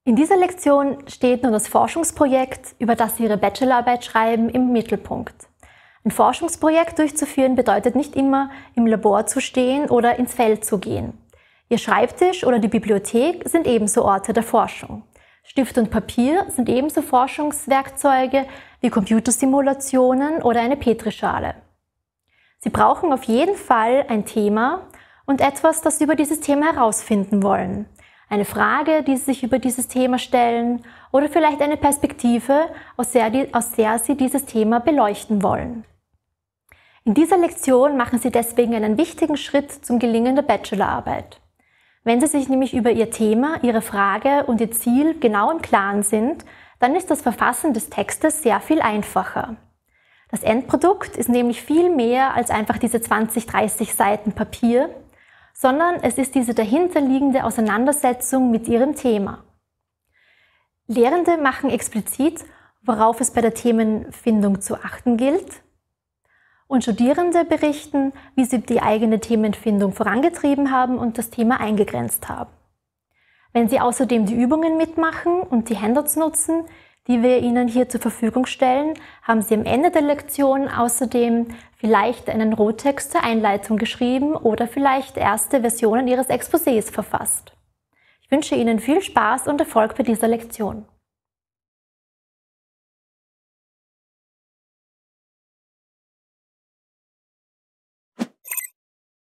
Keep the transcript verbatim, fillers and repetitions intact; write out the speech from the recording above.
In dieser Lektion steht nun das Forschungsprojekt, über das Sie Ihre Bachelorarbeit schreiben, im Mittelpunkt. Ein Forschungsprojekt durchzuführen bedeutet nicht immer, im Labor zu stehen oder ins Feld zu gehen. Ihr Schreibtisch oder die Bibliothek sind ebenso Orte der Forschung. Stift und Papier sind ebenso Forschungswerkzeuge wie Computersimulationen oder eine Petrischale. Sie brauchen auf jeden Fall ein Thema und etwas, das Sie über dieses Thema herausfinden wollen. Eine Frage, die Sie sich über dieses Thema stellen, oder vielleicht eine Perspektive, aus der, die, aus der Sie dieses Thema beleuchten wollen. In dieser Lektion machen Sie deswegen einen wichtigen Schritt zum Gelingen der Bachelorarbeit. Wenn Sie sich nämlich über Ihr Thema, Ihre Frage und Ihr Ziel genau im Klaren sind, dann ist das Verfassen des Textes sehr viel einfacher. Das Endprodukt ist nämlich viel mehr als einfach diese zwanzig, dreißig Seiten Papier, sondern es ist diese dahinterliegende Auseinandersetzung mit ihrem Thema. Lehrende machen explizit, worauf es bei der Themenfindung zu achten gilt, und Studierende berichten, wie sie die eigene Themenfindung vorangetrieben haben und das Thema eingegrenzt haben. Wenn Sie außerdem die Übungen mitmachen und die Handouts nutzen, die wir Ihnen hier zur Verfügung stellen, haben Sie am Ende der Lektion außerdem vielleicht einen Rohtext zur Einleitung geschrieben oder vielleicht erste Versionen Ihres Exposés verfasst. Ich wünsche Ihnen viel Spaß und Erfolg bei dieser Lektion.